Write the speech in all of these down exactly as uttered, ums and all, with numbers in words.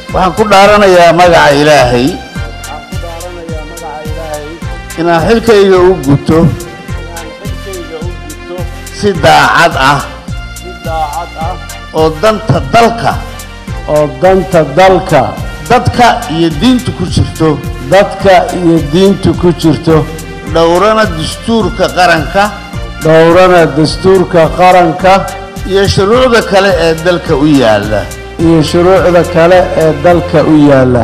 waxaan ku dhaaranayaa magaca Ilaahay waxaan ku dhaaranayaa magaca Ilaahay inaan xilkayga u guto inaan xilkayga u guto si daacad ah si daacad ah oo danta dalka oo danta dalka dadka iyo diinta ku jirto dadka iyo diinta ku jirto dhowrana dastuurka qaranka dhowrana dastuurka qaranka iyo shuruucda kale ee dalka u yaala iyo shuruucda kale ee dalka u yaala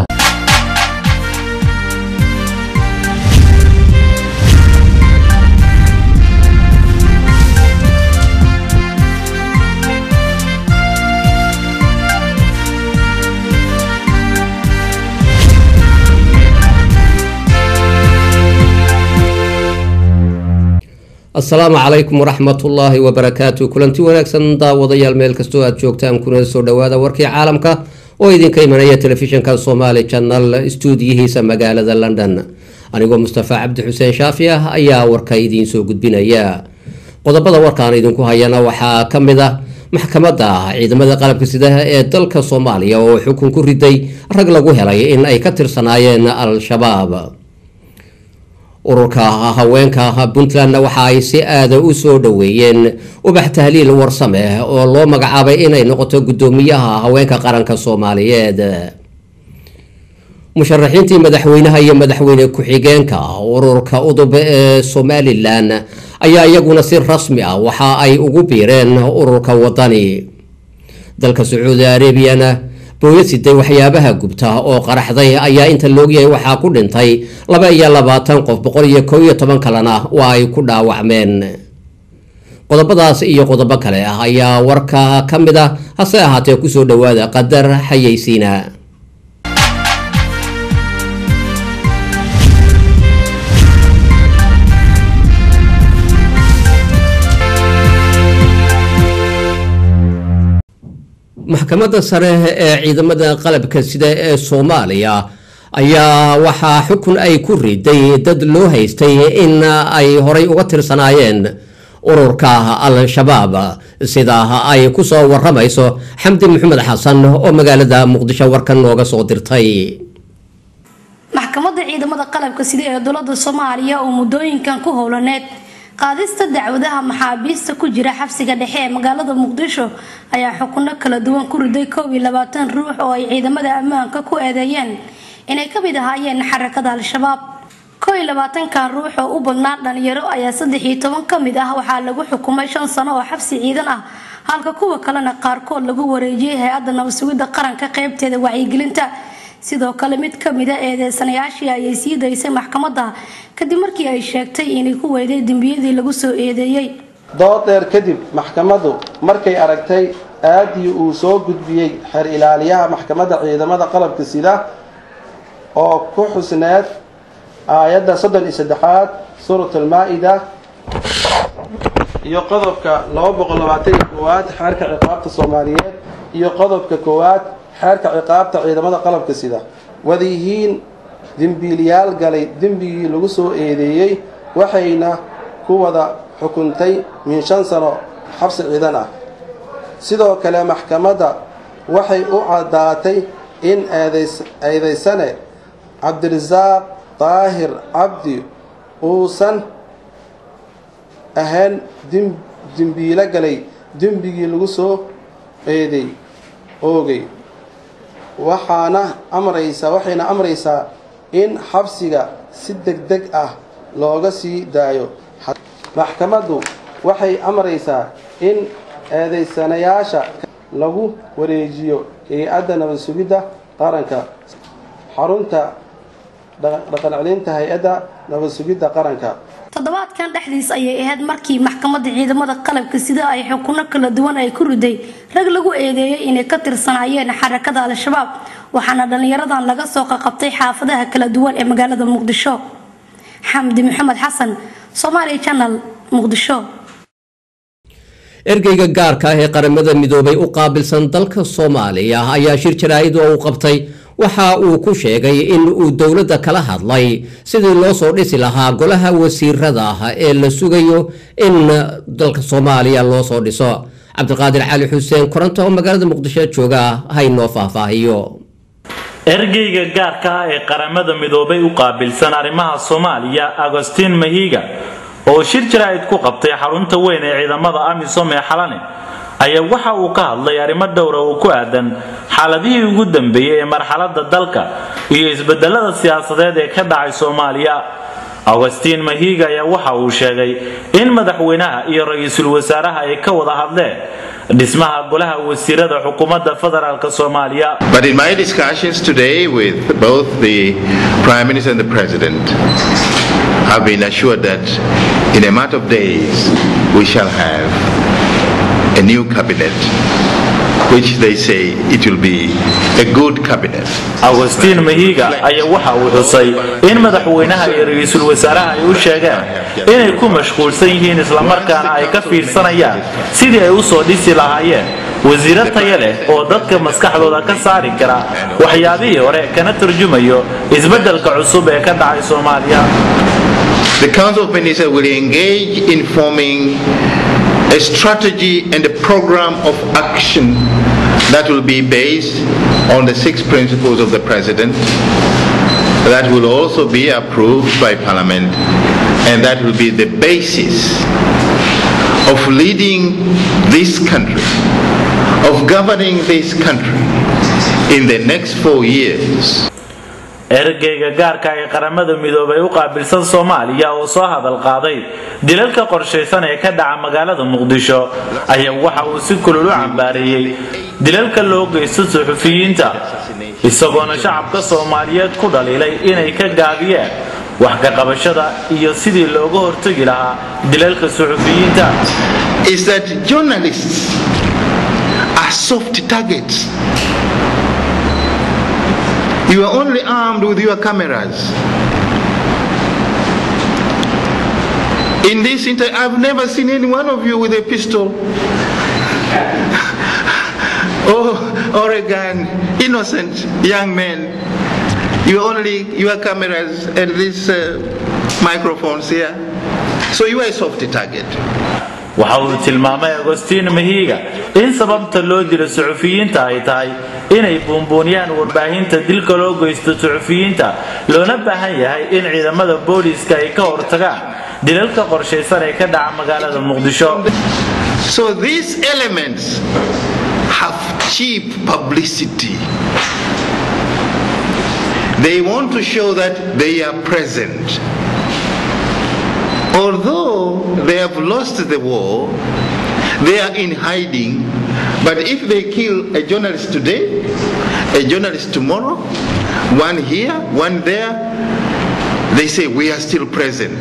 السلام عليكم ورحمة الله وبركاته كلنتي ونكسن داوضيال ميل كستو aad joogtaan kuna soo dhawaada warkii caalamka oo idinka imanaya telefishinka Somali Channel stuudiyihiisa magaalada London anigoo Mustafa Cabdi Xuseen Shaafi ah ayaa warka idin soo gudbinaya qodobada warkaan idinku hayana waxa kamid ah maxkamadda ciidamada qalabka sida ee dalka Soomaaliya oo xukun ku riday rag lagu helay in ay ka tirsanaayeen al-shabaab ururka haweenka Puntland waxa ay si aad u soo dhaweeyeen ubax tahliil warsame oo loo magacaabay inay noqoto gudoomiyaha haweenka qaranka Soomaaliyeed musharaxiintii madaxweynaha iyo madaxweyne ku-xigeenka ururka udub ee Somaliland ayaa iyaguna si rasmi ah waxa ay ugu biireen ururka wadani dalka Sacuudi Arabiyana booyasiday waxyaabaha gubta oo qaraxday ayaa inta loogyahay waxa ku dhintay laba iyo labaatan qof boqol iyo kow iyo toban kalena waa ay ku dhaawacmeen qodobadaas iyo qodobo kale ah ayaa warka kamid ah hase ahaatee ku soo dhawaada qadar xayeysiina maxkamadda sare ee ciidamada qalabka sida ee Soomaaliya ayaa waxa xukun ay ku riday dad loo haystay in ay horay uga tirsanaayeen ururka al-shabaab sida ay ku soo waramayso Xamdi Maxamed Xasan oo magaalada Muqdisho warkan nooga soo dirtay maxkamadda ciidamada qalabka sida ee dowladda Soomaaliya oo muddooyinkan ku howlaneed qaadista dacwadaha maxaabiista ku jira xabsiga dhexe ee magaalada Muqdisho ayaa xukunno kala duwan ku riday koob iyo labaatan ruux oo ay ciidamada ammaanka ku eedeeyeen inay ka mid ahaayeen xarakada al-shabaab koob iyo labaatan kan ruux oo u badnaa dhalinyaro ayaa saddex iyo toban ka mid ah waxaa lagu xukumay shan sano oo xabsi ciidan ah halka kuwa kalena qaarkood lagu wareejiyay hay'adda nabad-sugidda qaranka qaybteeda wacyigelinta sidoo kale mid ka mid ah eedeysanayaashii ayay sii daysay maxkamadda kadib markii ay sheegtay inay ku weyday dambiyadii lagu soo eedeeyay dood dheer kadib maxkamaddu markay aragtay aadii uu soo gudbiyay xer ilaaliyaha maxkamadda ciidamada qalabka sida oo ku xusneed aayadda soddon iyo saddexaad suuratul maa'ida iyo qodobka laba boqol labaatan iyo koowaad xeerka ciqaabta Soomaaliyeed iyo qodobka koowaad xeerka ciqaabta ciidamada qalabka sida wadihiin dambiilayaal galay dambigii lagu soo eedeeyay waxayna ku wada xukuntay min shan sano xabsi ciidan ah sidoo kale maxkamadda waxay u cadaatay in eedeysane Cabdirasaaq Taahir Cabdi uusan ahaan dambiila galay dambigii lagu soo eedeeyay oogay waxaana amraysa waxayna amraysaa in xabsiga si degdeg ah looga sii daayo maxkamaddu waxay amraysaa in eedeysanayaasha lagu wareejiyo hay'adda nabad-sugidda qaranka xarunta dhaqan-celinta hay'adda nabad-sugidda qaranka toddobaadkan dhexdiis ayay ahayd markii maxkamadda ciidamada qalabka sida ay xukunno kala duwan ay ku riday rag lagu eedeeyay inay ka tirsanaayeen xarakada al-shabaab waxaana dhalinyaradan laga soo qabtay xaafadaha kala duwan ee magaalada Muqdisho Xamdi Maxamed Xasan Somali Channel Muqdisho ergeyga gaarka ah ee qaramada midoobay u qaabilsan dalka Soomaaliya ayaa shir jaraa'id oo uu qabtay waxa uu ku sheegay in uu dawladda kala hadlay sidii loo soo dhisi lahaa golaha wasiirada ee la sugayo in dalka Soomaaliya loo soo dhiso Cabdiqaadir Cali Xuseen koronto magaalada Muqdisho jooga hay noo faahfaahiyo ergeyga gaarka ah ee qaramada midoobay u qaabilsan arrimaha Soomaaliya Augustine Mahiga oo shir jiraa'id ku qabtay xarunta weyn ee ciidamada AMISOM ee Xalane ayaa waxa uu ka hadlay arrimo dhowr ah oo ku aadan xaaladihii ugu dambeeyay ee marxaladda dalka iyo isbedelada siyaasadeed ee ka dhacay Soomaaliya. Augustine Mahiga ayaa waxa uu sheegay in madaxweynaha iyo ra'iisul wasaaraha ay ka wada hadleen dhismaha golaha wasiirada xukuumadda federaalka Soomaaliya. But in my discussions today with both the Prime Minister and the President, I've been assured that in a matter of days we shall have a new cabinet, which they say it will be a good cabinet. Augustine Mahiga ayaa waxa uu xusay in madaxweynaha iyo ra'iisul wasaaraha ay u sheegeen inay ku mashquulsan yihiin isla markaana ay ka fiirsanayaan sidii ay u soo dhisi lahaayeen wasiiro tayo leh oo dadka maskaxdooda ka saari kara waxyaabihii hore kana turjumayo isbedelka cusub ee ka dhacay Soomaaliya. The Council of Ministers will engage in forming a strategy and a program of action that will be based on the six principles of the President, that will also be approved by Parliament, and that will be the basis of leading this country, of governing this country in the next four years. ergeyga gaarka ee qaramada midoobay u qaabilsan Soomaaliya oo soo hadal qaaday dilalka qorsheysan ee ka dhaca magaalada Muqdisho ayaa waxa uu si kulul u cambaareeyay dilalka loo geysto suxufiyiinta isagoona shacabka Soomaaliyeed ku dhaliilay inay ka gaabiyeen wax ka qabashada iyo sidii looga hortagi lahaa dilalka suxufiyiinta. Is that journalists are soft targets. You are only armed with your cameras. In this inter I've never seen any one of you with a pistol or, or a gun. Innocent young men. You only your cameras and these uh, microphones here. So you are a soft target. waxa uu tilmaamay Augustine Mahiga in sababta loo dilo suxufiyiinta ay tahay inay buunbuuniyaan warbaahinta dilka loo geysto suxufiyiinta loona baahan yahay in ciidamada booliska ay ka hortagaan dilalka qorsheysan ee ka dhaca magaalada Muqdisho. So these elements have cheap publicity. They want to show that they are present. Although they have lost the war, they are in hiding. But if they kill a journalist today, a journalist tomorrow, one here, one there, they say we are still present.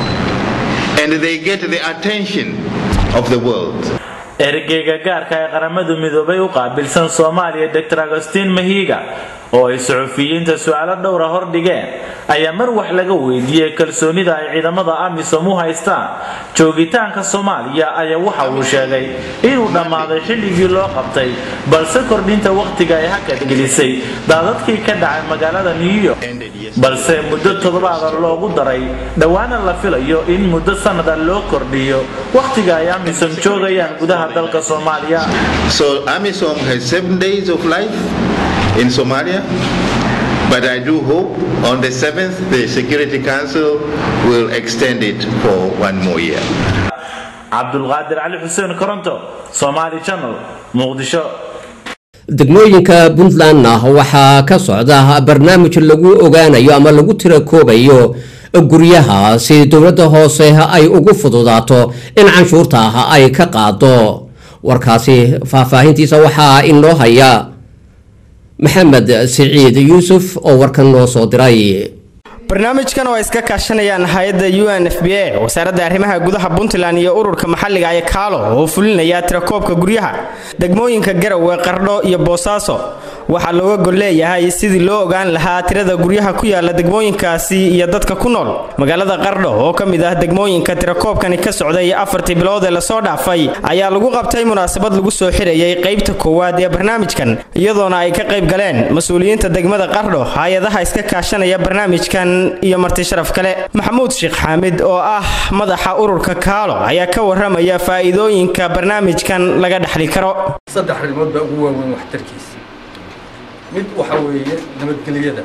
And they get the attention of the world. ergeyga gaarka ee qaramada midoobay u qaabilsan Soomaaliya Doctor Augustine Mahiga oo ay suxufiyiinta su'aalo dhowr ah hor dhigeen ayaa mar wax laga weydiiyay kalsoonida ay ciidamada AMISOM u haystaan joogitaanka Soomaaliya ayaa waxa uu sheegay inuu dhamaaday xilligii loo qabtay balse kordhinta waqtiga ay hakad gelisay daadadkii ka dhacay magaalada New York balse muddo toddobaad loogu daray dhawaana la filayo in muddo sanad loo kordhiyo waqtiga ay AMISOM joogayaan gudaha dalka Soomaaliya. So AMISOM has seven days of life in Somalia, but I do hope on the seventh the Security Council will extend it for one more year. Abdul Qadir Ali Hussein Koronto, Somali Channel, Muqdisho. degmooyinka Puntland waxaa ka socda barnaamij lagu ogaanayo ama lagu tira koobayo guryaha si dawladda hoose ay ugu fududaato in canshuurta ay ka qaado. warkaasi faahfaahintiisa waxaa inoo haya Maxamed Saciid Yuusuf oo warkan noo soo diray. barnaamijkan oo iska kaashanayaan hay'adda U N F P A wasaaradda arrimaha gudaha Puntland iyo ururka maxalliga ah ee Kaalo oo fulinaya tirakoobka guryaha degmooyinka Garowe, Qardho iyo Boosaaso waxa looga gol leeyahay sidii loo ogaan lahaa tirada guryaha ku yaala degmooyinkaasi iyo dadka ku nool magaalada Qardho oo kamid ah degmooyinka tirakoobkani ka socday afartii bilood ee la soo dhaafay ayaa lagu qabtay munaasabad lagu soo xirayay qaybta koowaad ee barnaamijkan iyadoona ay ka qayb galeen mas'uuliyiinta degmada Qardho hay'adaha iska kaashanaya barnaamijkan iyo marti sharaf kale. Maxamuud Sheekh Xaamid oo ah madaxa ururka Kaalo ayaa ka waramaya faa'iidooyinka barnaamijkan laga dhaxli karo. saddex arrimood baa ugu waaweyn waxtarkiisa. mid waxa weeye nabadgelyada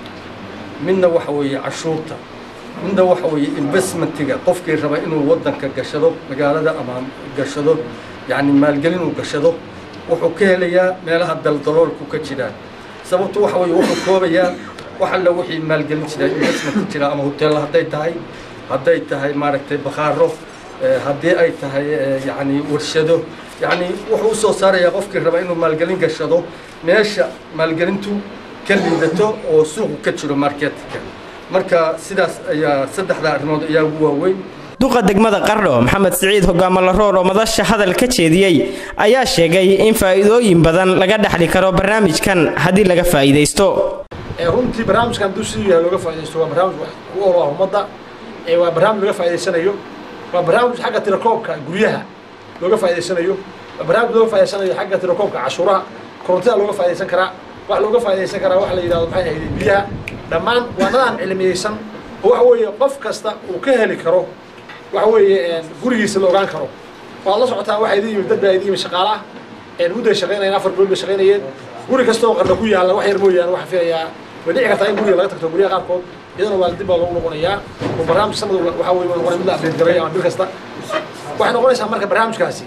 midna waxa weeye cashuurta midna waxa weeye investmentiga qofkii raba inuu waddanka gashado magaalada ama gashado yacni maalgelin uu gashado wuxuu ka helayaa meelaha daldaloolku ka jiraan sababtu waxa weeye wuxuu koobayaa wax alla wixii maalgelin jira investment jira ama hotel hadday tahay hadday tahay maaragtay bakhaaro haddii ay tahay yacni warshado yacni wuxuu u soo saarayaa qofkii raba inuu maalgelin gashado meesha maalgelintu ka liidato oo suuqu ka jiro marketka marka sidaas ayaa saddexda arrimood ayaa ugu waaweyn duqa degmada Qardho Maxamed Saciid hogaamo la roor oo madasha hadal ka jeediyay ayaa sheegay in faa'iidooyin badan laga dhaxli karo barnaamijkan hadii laga faa'iideysto ee runtii barnaamijkan dugsiga looga faa'iideysto waa barnaamij wax ku oolaa ummadda ee waa barnaamij laga faa'iideysanayo waa barnaamij xagga tirakoobka guryaha looga faa'iideysanayo waa barnaamij looga faa'iideysanayo xagga tirakoobka cashuuraha korontada looga faa'iideysan karaa wax looga faa'iideysan karaa wax la yiraahdo maxay ahayd biyaha dhammaan waa nadaan cilmiyeysan oo waxa weeye qof kasta uu ka heli karo waxa weeye gurigiisa la ogaan karo waa la socotaa waxa idin dad baa idin shaqaalaha ee muddo shaqeynayna afar bilood shaqeynayeen guri kasta oo Qardho ku yaala wax yar mooyaan wax filayaa wadii ka tahay guriga laga tagto guriga qaarkood iyadoo waalid baa lagu noqonayaa oo barnaamij sanad waxa weeye waa mid la update gareeyo ama bil kasta waxa noqonaysa marka barnaamijkaasi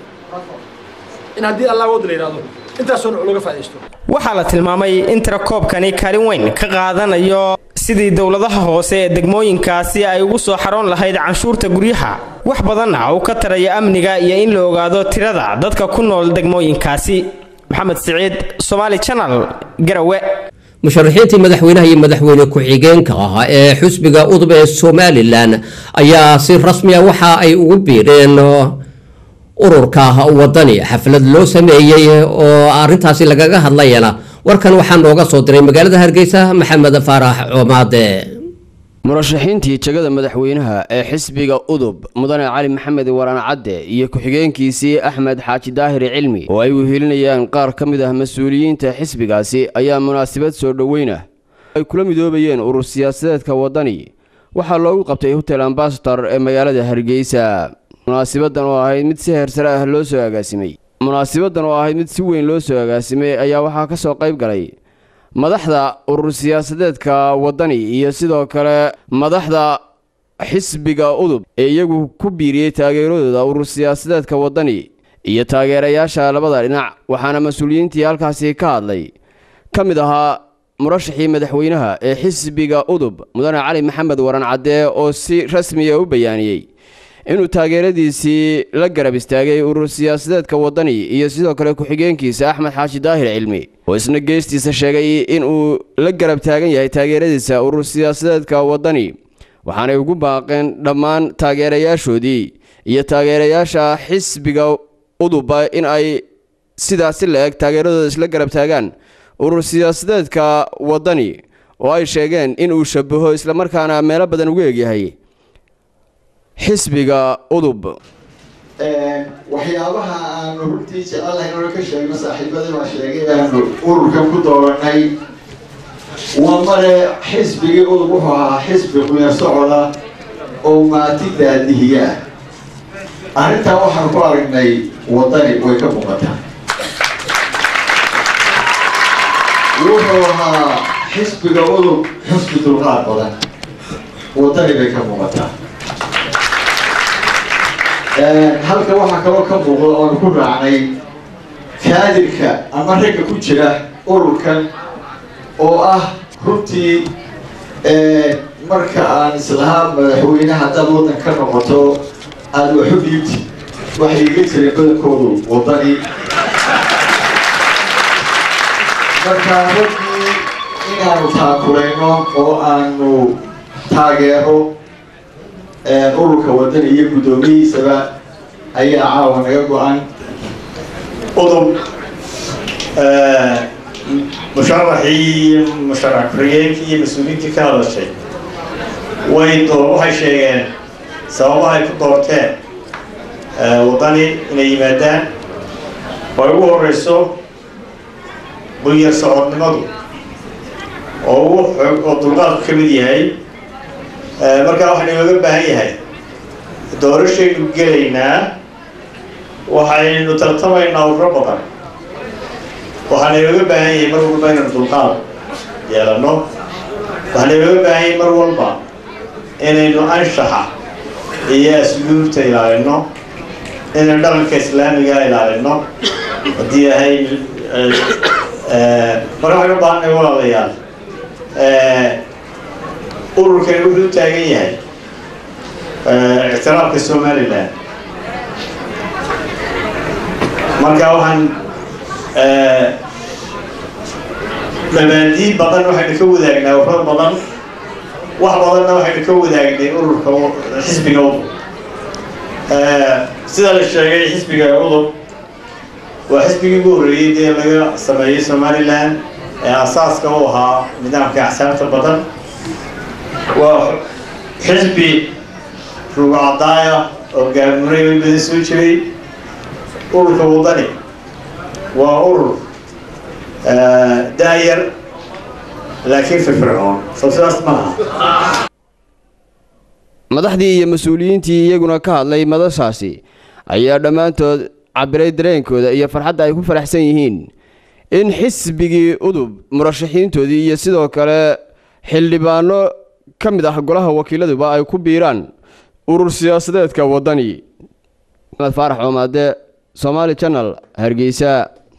in hadii Allah wada leeyahay intaas oo looga faa'iideysto waxa la tilmaamay in tirakoobkani kaalin weyn ka qaadanayo sidii dawladaha hoose ee degmooyinkaasi ay ugu soo xaroon lahayd canshuurta guryaha wax badan oo ka taraya amniga iyo in la ogaado tirada dadka ku nool degmooyinkaasi Maxamed Saciid Somali Channel Garawe musharaxiintii madaxweynaha iyo madaxweyne ku-xigeenka ah ee xisbiga udub ee Somaliland ayaa si rasmi ah waxa ay ugu biireen ururka wadani xaflad loo sameeyay oo arintaasi lagaga hadlayna warkan waxaan nooga soo diray magaalada Hargeysa Maxamed Faarax Coomade murashaxiintii jagada madaxweynaha ee xisbiga udub mudane cali maxamed waraan cadde iyo ku-xigeenkiisii axmed xaaji daahir cilmi oo ay wehelinayaan qaar ka mid ah mas-uuliyiinta xisbigaasi ayaa munaasabad soo dhoweyna ay kula midoobayeen urur siyaasadeedka wadani waxaa loogu qabtay hotel ambassador ee magaalada Hargeysa munaasabadan oo ahayd mid si heersare ah loo soo agaasimay munaasabadan oo ahayd mid si weyn loo soo agaasimay ayaa waxaa ka soo qayb galay madaxda urur siyaasadeedka wadani iyo sidoo kale madaxda xisbiga udub ee iyagu ku biiriyay taageeradooda urur siyaasadeedka wadani iyo taageerayaasha labada dhinac waxaana mas'uuliyiintii halkaasi ka hadlay kamid ahaa murashaxii madaxweynaha ee xisbiga udub mudane cali maxamed waraan cadde oo si rasmi ah u bayaaniyay inuu taageeradiisii la garab istaagay urur siyaasadeedka wadani iyo sidoo kale ku-xigeenkiisa axmed xaaji daahir cilmi oo isna geestiisa sheegay inuu la garab taagan yahay taageeradiisa urur siyaasadeedka wadani waxaanay ugu baaqeen dhammaan taageerayaashoodii iyo taageerayaasha xisbiga uduba in ay sidaasi la eg taageeradooda isla garab taagaan urur siyaasadeedka wadani oo ay sheegeen inuu shabaho isla markaana meelo badan ugu egyahay xisbiga udub waxyaabaha aanu runtii jecelahay inuu ka sheegno saaxiibadii baa sheegay aanu ururkan ku dooranay waa mare xisbigii udub wuxuu ahaa xisbi quyaar socoda oo maati daadihiya ah arrintaa waxaan ku aragnay wadani way ka muuqataa wuxuu ahaa xisbiga udub xisbi dulqaad badan wadani bay ka muuqataa halka waxaa kaloo ka muuqda oon ku raacnay kaadirka ama ragga ku jira ururkan oo ah runtii marka aan islahaa madaxweynaha haddaad waddan ka noqoto aada waxu dhiibti waxay iga jireen badankoodu wadani markaa raggii inaanu taakulayno oo aanu taageero ururka wadani iyo guddoomiyihiisaba ayaa caawa naga go-an udub musharaxii musharax ku-xigeenkii iyo mas-uuliyiintii ka hadashay way doo waxay sheegeen sababahay ku doorteen wadani inay yimaadaan way ugu horeyso bulyar socodnimadu oo ugu xoog oo dulqaadku ka mid yahay markaa waxaan inooga baahan yahay doorashaynu gelaynaa waxaynu tartamaynaa ururo badan waxaan looga baahan yahay mar walba inaan dulqaad yeelano waxaan looga baahan yahay mar walba inaynu anshaxa iyo asluubta ilaalino inaynu dhaqanka islaamiga ilaalino haddii yahay mar waxaan u baahanay walaalayaal ururkan wuxuu taagan yahay ictiraafka Somaliland marka waxaan mabaadii badan waxaynu ka wadaagnaa waxba badan wax badanna waxaynu ka wadaagnay ururka xisbiga udub sida la sheegay xisbiga udub waa xisbigii ugu horreeyey dee laga sameeyey Somaliland ee asaaska u ahaa nidaamka axsaabta badan waa xisbi ruucadaaya oo gaamuray badan soo jiray ururka wadani waa urur daayar laakiin firfircoon sababtaas maaha madaxdii iyo mas-uuliyiintii iyaguna ka hadlay madashaasi ayaa dhammaantood cabiray dareenkooda iyo farxadda ay ku faraxsan yihiin in xisbigii udub murashaxiintoodii iyo sidoo kale xildhibaano ka mid ah golaha wakiiladuba ay ku biiraan urur siyaasadeedka wadani Maxamed Faarax Omaade Somali Channel Hargeysa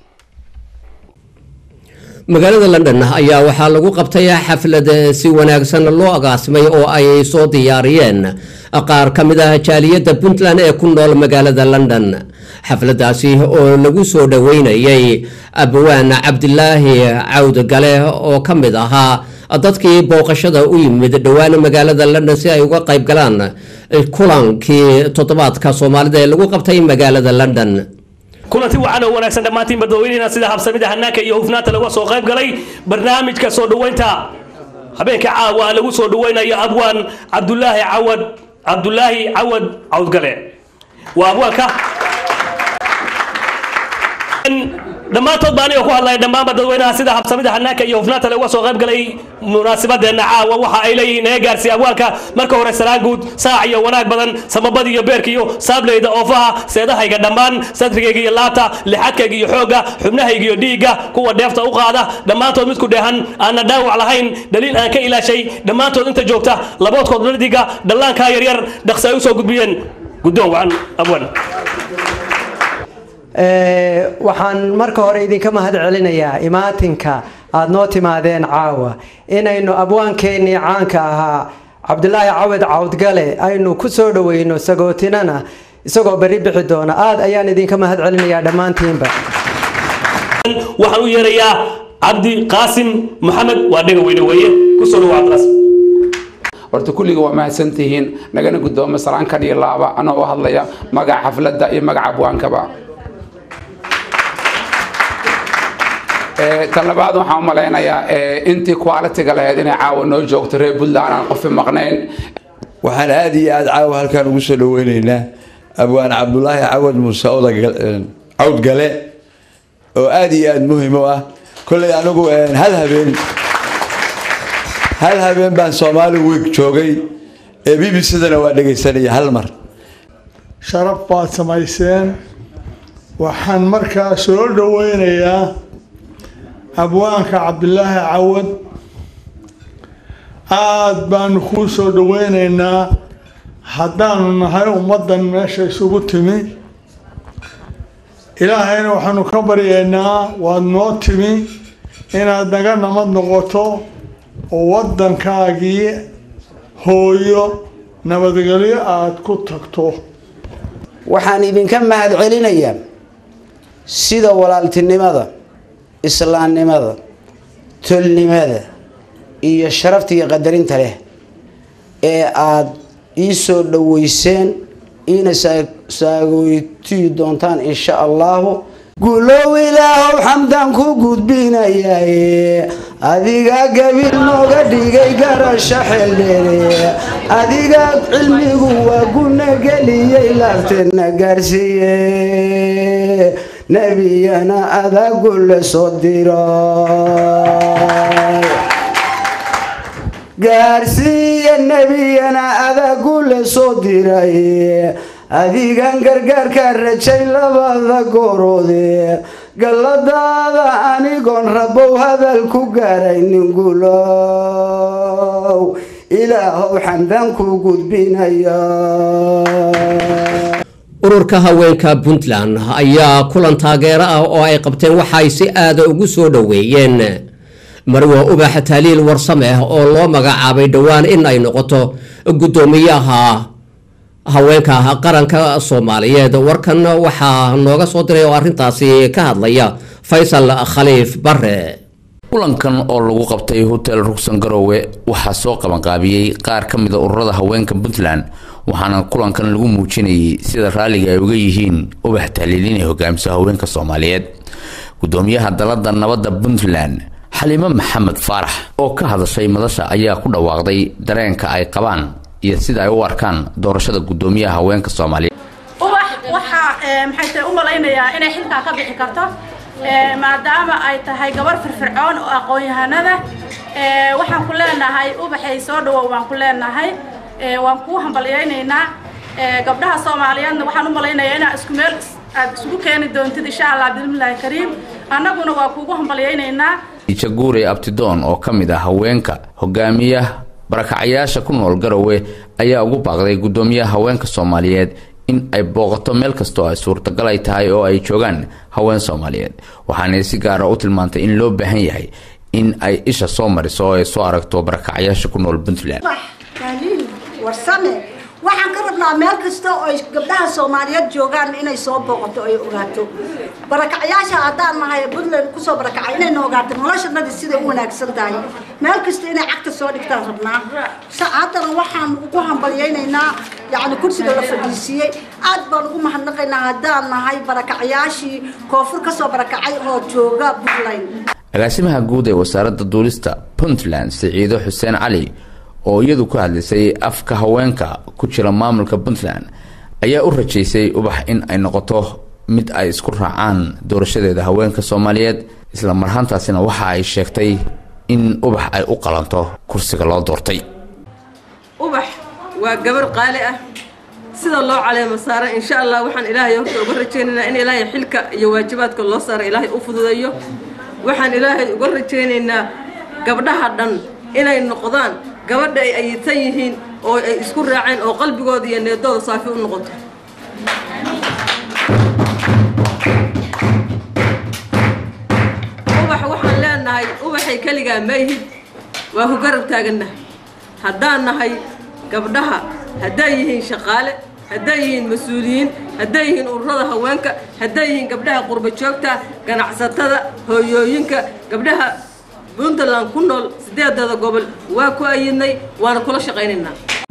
magaalada London ayaa waxaa lagu qabtay xaflad si wanaagsan loo agaasimay oo ay soo diyaariyeen qaar ka mid ah jaaliyada Puntland ee ku nool magaalada London xafladaasi oo lagu soo dhaweynayay Abwaan Cabdilaahi Cawd Gale oo ka mid ahaa dadkii booqashada u yimid dhawaan magaalada London si ay uga qayb galaan kulankii toddobaadka Soomaalida ee lagu qabtay magaalada London kulanti waxaan oo wanaagsan dhamaantiin badweynina sida habsamida hanaanka iyo hufnaanta lagu soo qayb galay barnaamijka soo dhaweynta habeenka caawa lagu soo dhaweynayo Abwaan Cabdulaahi Cawad Cabdulaahi Cawad Cawd Gale waa abwaanka dhammaantood baan ku hadlay dhammaan dadweynaha sida habsamida hanaanka iyo hufnaanta lagu soo qayb galay munaasabadana caawa waxa ay leeyihiin ee gaarsi abwaanka marka hore salaan guud saac iyo wanaag badan samabad iyo beerka iyo saableyda oofaha seedahayga dhammaan sadrigayga iyo laabta lixadkayga iyo xooga xubnahayga iyo dhiiga kuwa dheefta u qaada dhammaantood mid ku dheehan aan dhaawac lahayn daliil aan ka ilaashay dhammaantood inta joogta laboodkood ladiga dhallaanka yar yar dhaqso ay u soo gudbiyeen guddoon wacan abwaan waxaan marka hore idinka mahad celinayaa imaatinka aad noo timaadeen caawa inaynu abwaankeenii caanka ahaa Cabdulaahi Cawad Cawd Gale aynu ku soo dhaweyno sagootinana isagoo bari bixi doona aad ayaan idinka mahad celinayaa dhammaantiinba waxaan u yeerayaa Cabdi Qaasim Maxamed waa dhaga weyne weeye ku soo dhawaad qas horta kulliga waa mahadsantihiin nagana gudoomo salaan ka dhiilaaba anoo hadlaya magaca xafladda iyo magaca abwaankaba talabaad waxaan maleynayaa intii quality-ga lahayd inay caawa noo joogto reer Puntland aan qof maqnayn waxaan aad iyo aad caawa halkan ugu soo dhaweynaynaa Abwaan Cabdulaahi Cawad Muuse Cawd Gale oo aad iyo aad muhiim u ah kulay anigu hal habeen hal habeen baan Soomaali week joogay ee B B C-dana waa dhageysanaya hal mar sharaf baad samayseen waxaan markaa soo dhaweynayaa abwaanka Cabdulaahi Cawad aad baan ku soo dhaweynaynaa haddaan nahay ummadan meesha isugu timi ilaahayna waxaanu ka baryaynaa waad noo timi inaad naga nabad noqoto oo wadankaagii hooyo nabadgelyo aad ku tagto waxaan idinka mahad celinayaa sida walaaltinimada islaamnimada tolnimada iyo sharafta iyo qadarinta leh ee aad ii soo dhaweyseen ina saagoyti doontaan insha Allah guulow ilaahow xamdan ku gudbinayaa adiga gabil nooga dhigay garasho xeeldheere adiga cilmigu waa guna geliyay laafteena gaarsiiyay nabiyana adagu la soo diray gaarsiiya nabiyana adagu la soo diray adigan gargaarka rajay labada gooroode galladaada anigoon rabow hadal ku gaaraynin guulow ilaahow xamdaan ku gudbinaya. ururka haweenka Puntland ayaa kulan taageero ah oo ay qabteen waxa ay si aad ugu soo dhaweeyeen marwo ubax taaliil warsame oo loo magacaabay dhawaan in ay noqoto gudoomiyaha haweenka qaranka Soomaaliyeed. warkan waxaa nooga soo diray oo arintaasi ka hadlaya Faysal Khaliif Barre. kulankan oo lagu qabtay hotel Ruxsan Garowe waxaa soo qaban qaabiyay qaar ka mid ah ururada haweenka Puntland waxaana kulankan lagu muujinayay sida raaliga ay uga yihiin ubax taaliilin ee hogaamisa haweenka Soomaaliyeed. gudoomiyaha dalada nabadda Puntland Xalimo Maxamed Faarax oo ka hadashay madasha ayaa ku dhawaaqday dareenka ay qabaan iyo sida ay u arkaan doorashada gudoomiyaha haweenka Soomaaliyeed. ubax waxa maxay tahay u malaynayaa inay xilka ka bixi karto maadaama ay tahay gabar firfircoon oo aqoon-yahanada waxaan ku leenahay ubaxay soo dhawow waan ku leenahay waan ku hambalyeynaa gabdhaha Soomaaliyeedna waxaan u malaynayaa in isku meel aad isku keeni doontid insha Allah bismillaah kariim annaguna waa kuugu hambalyeynaa. Ijaguure Abtidoon oo kamid ah haweenka hogaamiyaha barakacayaasha ku nool Garowe ayaa ugu baaqday gudoomiyaha haweenka Soomaaliyeed in ay booqato meel kasta oo ay suurtagal ay tahay oo ay joogaan haween Soomaaliyeed waxaana si gaar ah u tilmaantay in loo baahan yahay in ay isha soo mariso oo ay soo aragto barakacayaasha ku nool Puntland. warsame waxaan ka rabnaa meel kasta oo ay gabdhaha Soomaaliyeed joogaan inay soo booqato ay ogaato barakacayaasha haddaan nahay Puntland ku soo barakacay inay ogaato noloshooda sida u wanaagsan tahay meel kasta inay cagta soo dhigtaan rabnaa saacadana waxaan ugu hambalyeynaa yani kursiga la fadhiisiyay aad baan ugu mahadnaqaynaa haddaan nahay barakacayaashii koonfur ka soo barakacay oo jooga Puntland. agaasimaha guud ee wasaaradda duulista Puntland Siciido Xuseen Cali oo iyadu ku hadlaysay afka haweenka ku jira maamulka Puntland ayaa u rajaysay ubax in ay noqoto mid ay isku raacaan doorashadeeda haweenka Soomaaliyeed isla marhantaasina waxa ay sheegtay in ubax ay u qalanto kursiga loo doortay. ubax waa gabar qaali ah sida loo caleemo saaray insha Allah waxaan Ilaahay horta uga rajaynaynaa in Ilaahay xilka iyo waajibaadka loo saaray Ilaahay u fududeeyo waxaan Ilaahay uga rajaynaynaa gabdhaha dhan inay noqdaan gabadha ay aysan yihiin oo ay isku raaceen oo qalbigooda iyo needooda saafi u noqoto. ubax waxaan leenahay ubaxay kaligaa maahid waa ku garab taaganahay haddaan nahay gabdhaha hadday yihiin shaqaale hadday yihiin mas-uuliyiin hadday yihiin ururada haweenka hadday yihiin gabdhaha qurba joogta ganacsatada hooyooyinka gabdhaha Puntland ku nool sideedada gobol waa ku ayidnay waana kula shaqaynaynaa.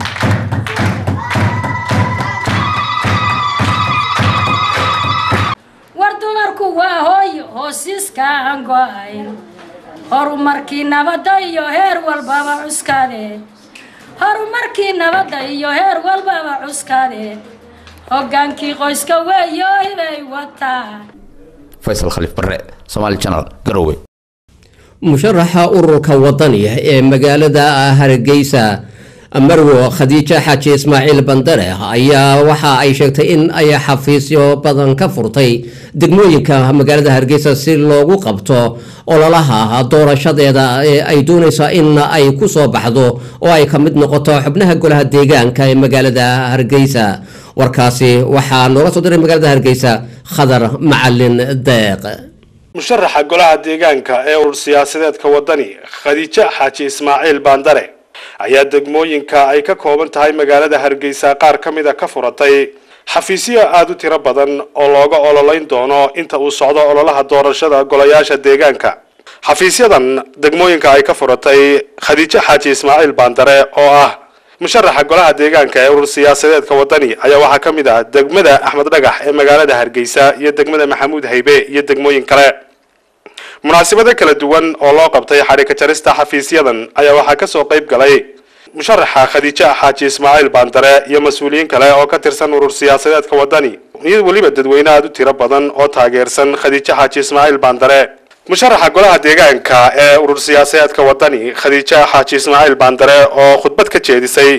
war dumarku waa hooyo hoosiska aan go'ayn horumarkii nabadda iyo heer walbaba cuskade horumarkii nabadda iyo heer walbaba cuskade hogaankii qoyska weeyo hibay wataan. Faysal Khaliif Barre, Somali Channel, Garowe. musharaxa ururka wadaniga ee magaalada Hargeysa marwo Khadiija Xaaji Ismaaciil Bandare ayaa waxa ay sheegtay in ay xafiisyo badan ka furtay degmooyinka magaalada Hargeysa si loogu qabto ololaha doorashadeeda ee ay doonayso in ay ku soo baxdo oo ay ka mid noqoto xubnaha golaha deegaanka ee magaalada Hargeysa. warkaasi waxaa nooga soo diray magaalada Hargeysa Khadar Macalin Deeq. musharaxa golaha deegaanka ee urur siyaasadeedka wadani Khadiija Xaaji Ismaaciil Bandare ayaa degmooyinka ay ka kooban tahay magaalada Hargeysa qaar kamid ah ka furatay xafiisyo aad u tiro badan oo looga ololeyn doono inta uu socdo ololaha doorashada golayaasha deegaanka. xafiisyadan degmooyinka ay ka furatay Khadiija Xaaji Ismaaciil Bandare oo ah musharaxa golaha deegaanka ee urur siyaasadeedka wadani ayaa waxaa kamid ah degmada Axmed Dhagax ee magaalada Hargeysa iyo degmada Maxamuud Haybe iyo degmooyin kale. munaasabado kala duwan oo loo qabtay xarika jarista xafiisyadan ayaa waxaa ka soo qayb galay musharaxa Khadiija Xaaji Ismaaciil Bandare iyo mas'uuliyiin kale oo ka tirsan urur siyaasadeedka wadani iyo waliba dadweyne aad u tiro badan oo taageersan Khadiija Xaaji Ismaaciil Bandare. musharaxa golaha deegaanka ee urur siyaasadeedka wadani Khadiija Xaaji Ismaaciil Bandare oo khudbad ka jeedisay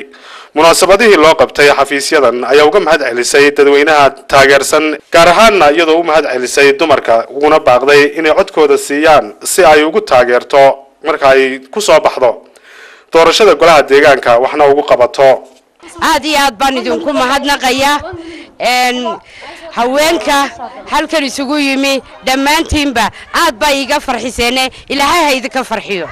munaasabadihii loo qabtay xafiisyadan ayaa uga mahad celisay dadweynaha taageersan gaar ahaanna iyadoo u mahad celisay dumarka uguna baaqday inay codkooda siiyaan si ay ugu taageerto marka ay ku soo baxdo doorashada golaha deegaanka waxna ugu qabato. aad iyo aad baan idinku mahadnaqayaa een haweenka halkan isugu yimi dhammaantiinba aad baa iga farxiseen ilaahay ha idinka farxiyo.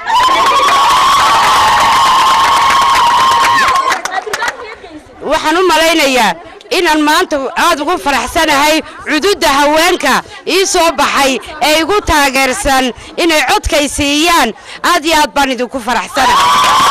waxaan u malaynayaa inaan maanta aad ugu faraxsanahay cududa haweenka ii soo baxay ee igu taageersan inay codkay siiyaan aad iyo aad baan idinku faraxsanahay.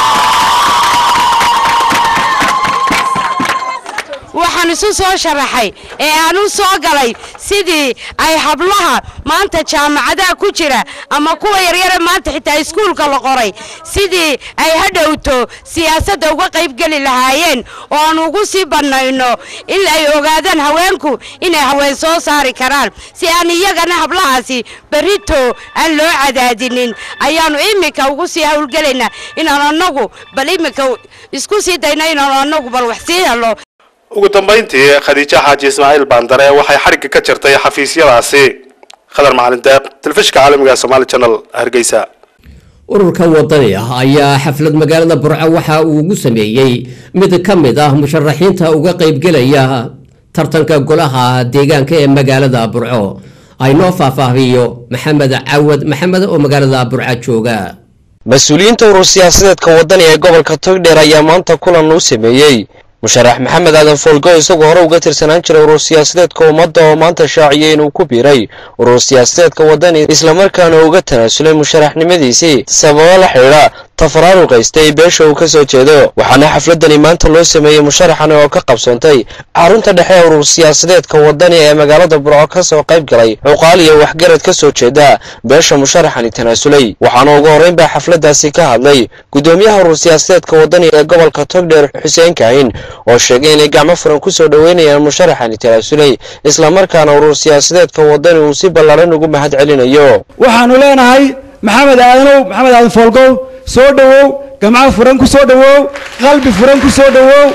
waxaan isu soo sharaxay ee aan u soo galay sidii ay hablaha maanta jaamacadaha ku jira ama kuwa yaryar maanta xitaa iskuulka la qoray sidii ay hadhowto siyaasadda uga qayb gali lahaayeen oo aan ugu sii banayno in ay ogaadaan haweenku inay haween soo saari karaan si aan iyagana hablahaasi barito aan loo cadaadinin ayaanu imika ugu sii hawlgalaynaa inaan anagu bal imika isku sii dayno inaan anagu bal wax sii helo. ugu dambeyntii khadiija xaaji ismaaciil baandare waxay xarigga ka jirtay xafiisyadaasi. khadar macalin deeq telefishinka caalamiga Somali Channel Hargeysa. ururka wadani ah ayaa xaflad magaalada Burco waxa uu ugu sameeyay mid ka mid ah musharaxiinta uga qayb galaya tartanka golaha deegaanka ee magaalada Burco. aynoo faahfaahiyo maxamed Cawad maxamed oo magaalada Burco jooga. mas'uuliyiinta urur siyaasadeedka wadani ee gobolka Togdheer ayaa maanta kulan u sameeyay musharax maxamed aadan foolgo isagoo hore uga tirsanaan jiray urur siyaasadeedka ummadda oo maanta shaaciyay inuu ku biiray urur siyaasadeedka wadani isla markaana uga tanaasulay musharaxnimadiisii sababo la xidhiidha tafaraaruq qaystay beesha uu ka soo jeedo. waxaana xafladani maanta loo sameeyay musharaxan oo ka qabsoontay xarunta dhexe ee urur siyaasadeedka wadani ee magaalada Burco ka soo qayb galay cuqaal iyo waxgarad ka soo jeeda beesha musharaxani tanaasulay. waxaana ugu horeyn baa xafladaasi ka hadlay gudoomiyaha urur siyaasadeedka wadani ee gobolka Togdheer Xuseen Kaahin oo sheegay inay gacmo furan ku soo dhaweynayaan musharaxani tanaasulay isla markaana urur siyaasadeedka wadani uu si ballaaran ugu mahad celinayo. waxaanu leenahay maxamed aadanow maxamed aadan foolgo soo dhawow gacmo furan ku soo dhawow qalbi furan ku soo dhawow.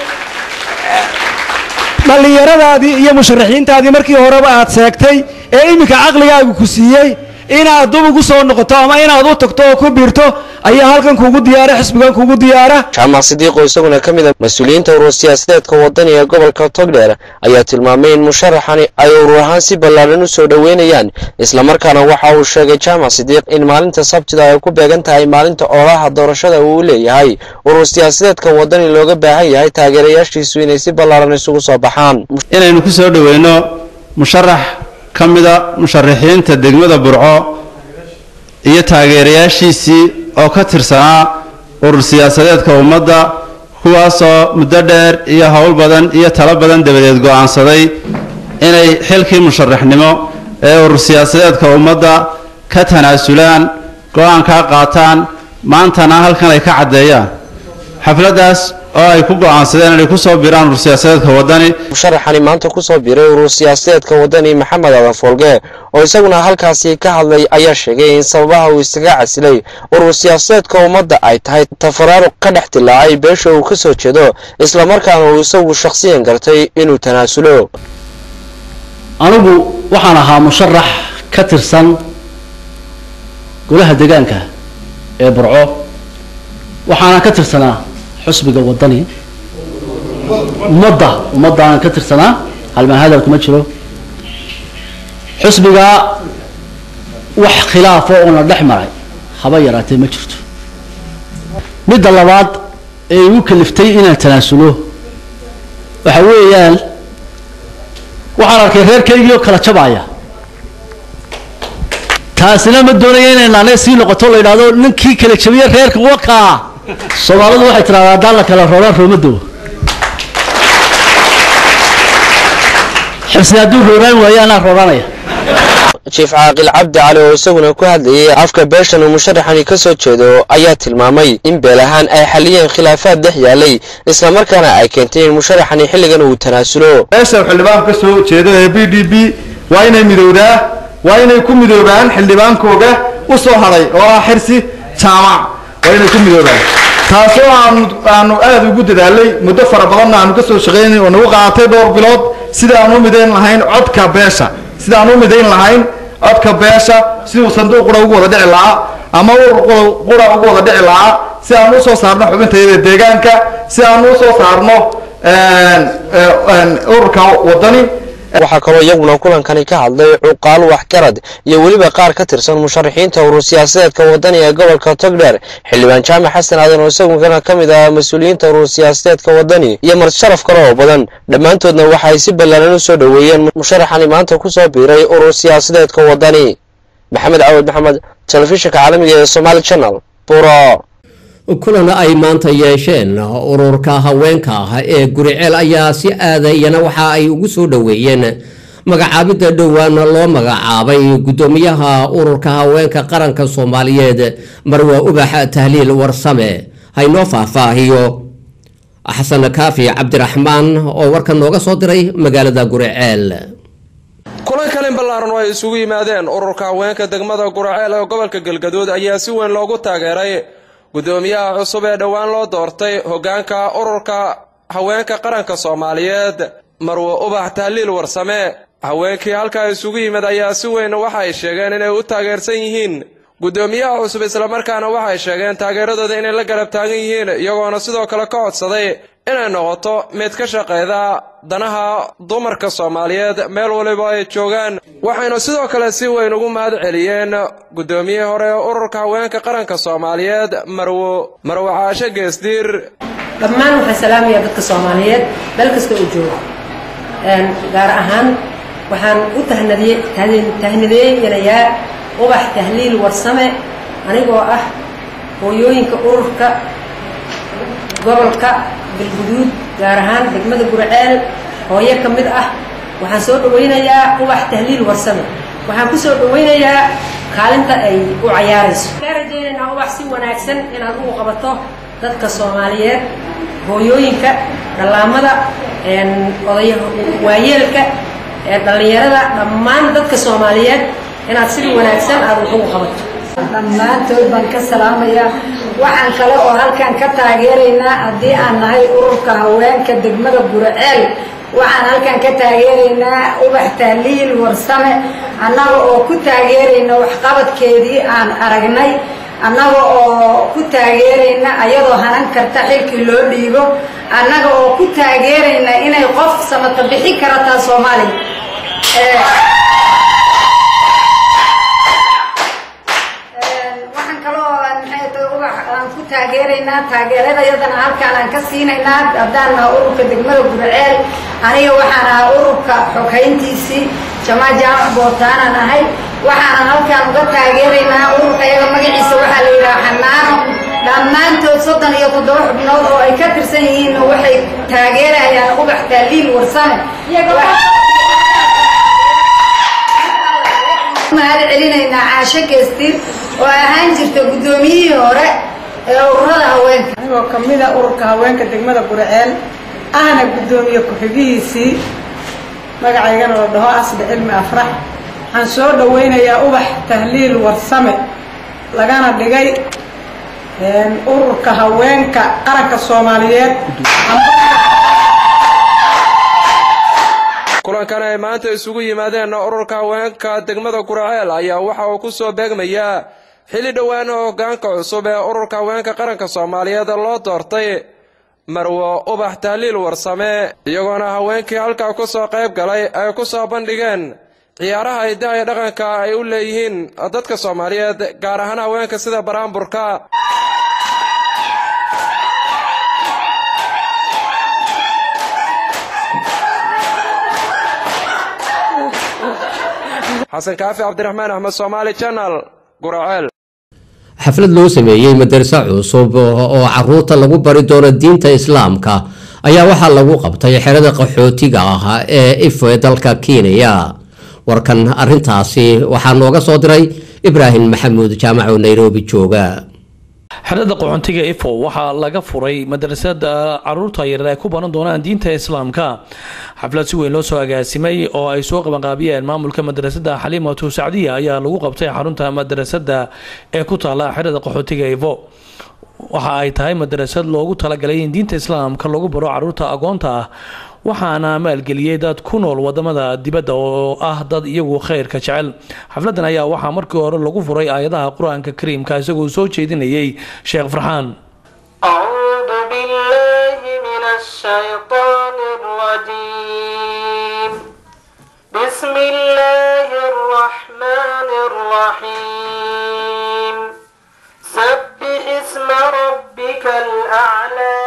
dhalinyaradaadii iyo musharaxiintaadii markii horeba aad seegtay ee iminka caqligaagu ku siiyey inaad dub ugu soo noqoto ama inaad u tagto oo ku biirto ayaa halkan kuugu diyaara xisbigan kuugu diyaara. jaamac sidiiqo isaguna ka mid ah mas'uuliyiinta urur siyaasadeedka wadani ee gobolka Togdheer ayaa tilmaamay in musharaxani ay urur ahaan si ballaaran u soo dhaweynayaan isla markaana waxa uu sheegay jaamac sidiiq in maalinta sabtida ay ku beegan tahay maalinta ololaha doorashada uu leeyahay urur siyaasadeedka wadani looga baahan yahay taageerayaashiisu inay si ballaaran isugu soo baxaan. inaynu ku soo dhaweyno musharax ka mid ah musharaxiinta degmada Burco iyo taageerayaashiisii oo ka tirsanaa urur siyaasadeedka ummadda kuwaasoo muddo dheer iyo hawl badan iyo talo badan dabadeed go'aansaday inay xilkii musharaxnimo ee urur siyaasadeedka ummadda ka tanaasulaan go'aan ka qaataan maantana halkan ay ka cadeeyaan xafladaas oo ay ku go'aansadeen inay ku soo biiraan urur siyaasadeedka wadani. musharaxani maanta ku soo biiray urur siyaasadeedka wadani maxamed aadan foolge oo isaguna halkaasi ka hadlay ayaa sheegay in sababaha uu isaga casilay urur siyaasadeedka ummadda ay tahay tafaraaruq ka dhex dilaacay beesha uu ka soo jeedo isla markaana uu isagu shakhsiyan gartay inuu tanaasulo. anigu waxaan ahaa musharax ka tirsan golaha deegaanka ee Burco waxaana ka tirsanaa xisbiga wadani ummadda ummadda aan ka tirsanaa halma hadal kuma jiro xisbiga wax khilaaf oo la dhex maray haba yaraatay ma jirto. midda labaad ee uu kaliftay inaan tanaasulo waxa weeyaan waxaan arkay reerkaygiioo kala jabaya taasina ma doonaya inay naanay sii noqoto la yidhaahdo ninkii kala jabiyey reerka wakaa Soomaalidu waxay tiraahdaa haddaan la kala rooraan roomado xirsi hadduu rooraan waayo anaa rooranaya. jiif caaqil cabdi cali oo isaguna ku hadlayay afka beeshan uu musharaxani ka soo jeedo ayaa tilmaamay in beel ahaan ay xaliyeen khilaafaad dhex yaalay isla markaana ay keentay in musharaxani xilligan uu tanaasulo. beeshan xildhibaan ka soo jeedo ee B D P waa inay midowdaa waa inay ku midoobaan xildhibaankooga u soo haray oo ah xirsi jaamac waa inay ku midoobaan taasoo aanu aanu aada ugu dadaalay muddo fara badanna aanu ka soo shaqaynay oo nagu qaadatay dhowr bilood sida aan u midayn lahayn codka beesha sida aan u midayn lahayn codka beesha siduu sanduuq qura ugu wada dhici lahaa ama urur qura ugu wada dhici lahaa si aan u soo saarno xubintayada deegaanka si aan u soo saarno ururka wadani. waxaa kaloo iyaguna kulankani ka hadlay cuqaal waxgarad iyo weliba qaar ka tirsan musharaxiinta urur siyaasadeedka wadani ee gobolka togdheer xildhibaan jaamac xasan aadan oo isaguna ka mid ah mas-uuliyiinta urur siyaasadeedka wadani iyo marti sharaf kale oo badan dhammaantoodna waxa ay si ballaaran u soo dhoweeyeen musharaxani maanta ku soo biiray urur siyaasadeedka wadani. maxamed cawad maxamed telefishinka caalamiga ee Somali Channel buro kulan ay maanta yeesheen ururka haweenka ah ee Guriceel ayaa si aadayana waxa ay ugu soo dhaweeyeen magacaabida dhowaan loo magacaabay gudoomiyaha ururka haweenka qaranka Soomaaliyeed Marwa Ubax Tahliil Warsame hayno faahfaahiyo Xasan Kaafi Cabdiraxmaan oo warka nooga soo diray magaalada Guriceel. kulan kale ballaaran oo ay isugu yimaadeen ururka haweenka degmada Guriceel ee gobolka Galgaduud ayaa si weyn loogu taageeray gudoomiyaha cusub ee dhawaan loo doortay hoggaanka ururka haweenka qaranka Soomaaliyeed Marwa Ubax Tahliil Warsame. haweenkii halka isugu yimid ayaa si weyn waxa ay sheegeen inay u taageersan yihiin gudoomiyaha cusub isla markaana waxa ay sheegeen taageeradooda inay la garab taagan yihiin iyagoona sidoo kale ka codsaday inay noqoto mid ka shaqeeyda danaha dumarka Soomaaliyeed meel waliba ay joogaan. waxayna sidoo kale si weyn ugu mahad celiyeen gudoomiyihii hore ee ururka haweenka qaranka Soomaaliyeed Marwo Marwo Caashe Geesdiir. dhammaan waxaan salaamayaa dadka Soomaaliyeed meel kasta oo jooga een gaar ahaan waxaan u tahnadiyay tahnadiyay Ubax Tahliil Warsame anigoo ah hooyooyinka ururka gobolka Galgaduud gaar ahaan degmada Guriceel hooyo ka mid ah waxaan soo dhaweynayaa Ubax Tahliil Warsame waxaan ku soo dhaweynayaa kaalinta ay u ciyaarayso rajaynayna Ubax si wanaagsan inaad ugu qabato dadka Soomaaliyeed hooyooyinka dhalaamada een odayo waayeelka ee dhalinyarada dhammaan dadka Soomaaliyeed inaad si wanaagsan aad ugu qabato. dhammaantood baan ka salaamayaa waxaan kale oo halkan ka taageeraynaa haddii aan nahay ururka haweenka degmada Guriceel waxaan halkan ka taageeraynaa Ubax Tahliil Warsame annaga oo ku taageerayna waxqabadkeedii aan aragnay annaga oo ku taageerayna ayadoo hanan karta xilkii loo dhiibo annaga oo ku taageerayna inay qof samata bixi karta Soomaaliya. taageerayna taageerada yadana halkaan aan ka siinaynaa haddaan ururka degmada Guriceel aniga waxaan ahaa ururka xogeyntiisii Jamaa Jaamac Bootaan ahay waxaan halkaan uga taageeraynaa ururka iyaga magaciisa waxaa la yiraahdaa Xanaano dhammaantood soddon iyo toddoba xubnood oo ay ka tirsan yihiin waxay taageerayaan Ubax Tahliil Warsame mahad celinaynaa Caashe Geesdiir oo ahaan jirta gudoomiyihii hore ururada haweenka anigoo ka mid ah ururka haweenka degmada Guriceel ahna gudoomiye ku-xigiisii magacaygana la dhaho Asli Cilmi Afrax waxaan soo dhaweynayaa Ubax Tahliil Warsame lagana dhigay ururka haweenka qaranka Soomaaliyeed. kulankan ay maanta isugu yimaadeen ururka haweenka degmada Guriceel ayaa waxa uu ku soo beegmayaa xilli dhawaan hoggaanka cusub ee ururka haweenka qaranka Soomaaliyeed loo doortay Marwo Ubax Tahliil Warsame iyagoona haweenkii halka ku soo qayb galay ay ku soo bandhigeen ciyaaraha hidaha iyo dhaqanka ay u leeyihiin dadka Soomaaliyeed gaar ahaan haweenka sida baraanburka. Xasan Kaafi Cabdiraxmaan Axmed Somali Channel Guriceel. xaflad loo sameeyay madarasa cusub oo caruurta lagu bari doono diinta islaamka ayaa waxaa lagu qabtay xerada qaxootiga ah ee Ifo ee dalka Kenya. warkan arintaasi waxaa nooga soo diray Ibraahim Maxamuud Jaamac oo Nairobi jooga. xerada qaxootiga Ifo waxaa laga furay madrasada caruurta yar ee ku baran doonaan diinta islaamka. xaflad si weyn loo soo agaasimay oo ay soo qaban qaabiyeen maamulka madrasada Xaliimatu Saacdiya ayaa lagu qabtay xarunta madrasada ee ku taala xerada qaxootiga Ifo. waxa ay tahay madrasad loogu talagalay in diinta islaamka lagu baro caruurta agoonta ah waxaana maalgeliyay dad ku nool wadamada dibadda oo ah dad iyagu khayrka jecel xafladan ayaa waxaa markii hore lagu furay aayadaha qur-aanka kariimka isagoo soo jeedinayay sheekh farxaan أعوذ بالله من الشيطان الرجيم بسم الله الرحمن الرحيم سبح اسم ربك الأعلى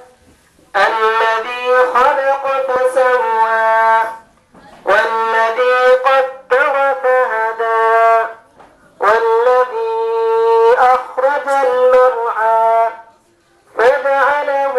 الذي خلق فسوى والذي قدر فهدى والذي أخرج المرعى فجعله